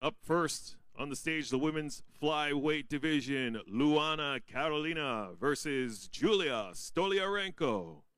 Up first on the stage, the women's flyweight division, Luana Carolina versus Julija Stoliarenko.